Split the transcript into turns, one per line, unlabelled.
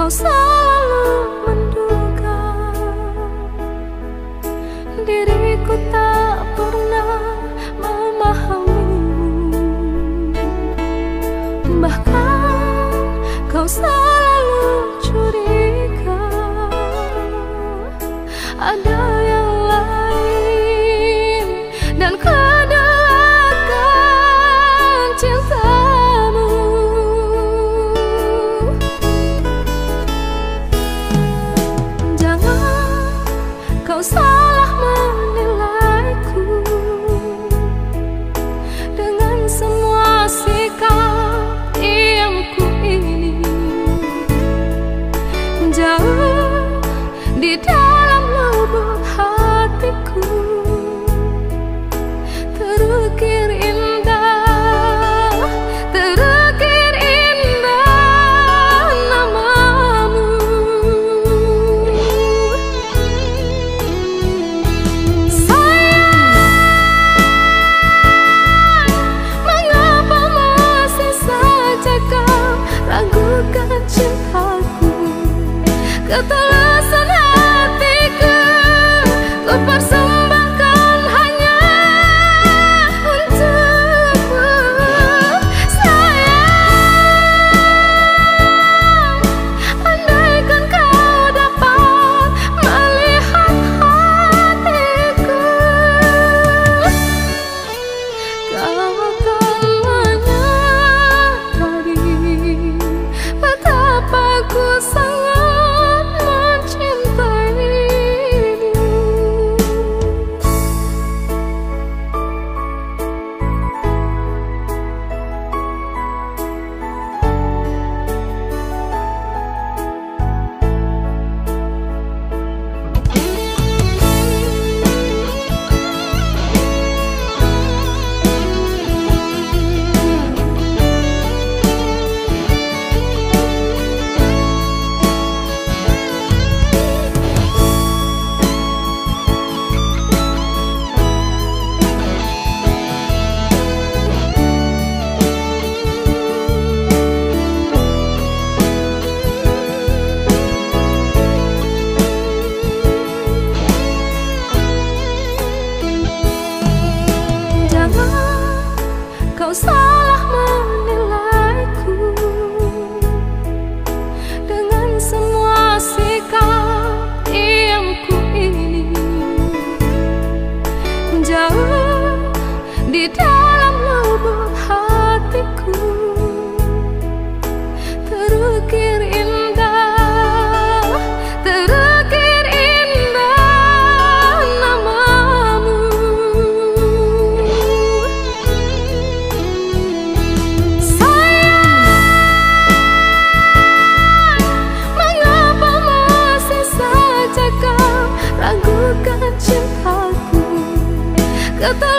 selalu menduga diriku tak pernah memahamimu. Bahkan kau selalu curiga ada yang lain, dan keduakan cintamu. Jangan kau salah menilaiku dengan semua sikap diamku ini. Jauh di dalam lubuk hatiku terukir indah, terukir indah namamu. Sayang, mengapa masih saja kau ragukan cintaku? Ketulusan hatiku ku persembahkan hanya untukmu. Sayang, andaikan kau dapat melihat hatiku, kau akan menyadari betapa ku sangat kau salah menilaiku dengan semua sikap diamku ini. Jauh di dalam lubuk hatiku terukir indah, terukir indah namamu. Ragukan cintaku, kata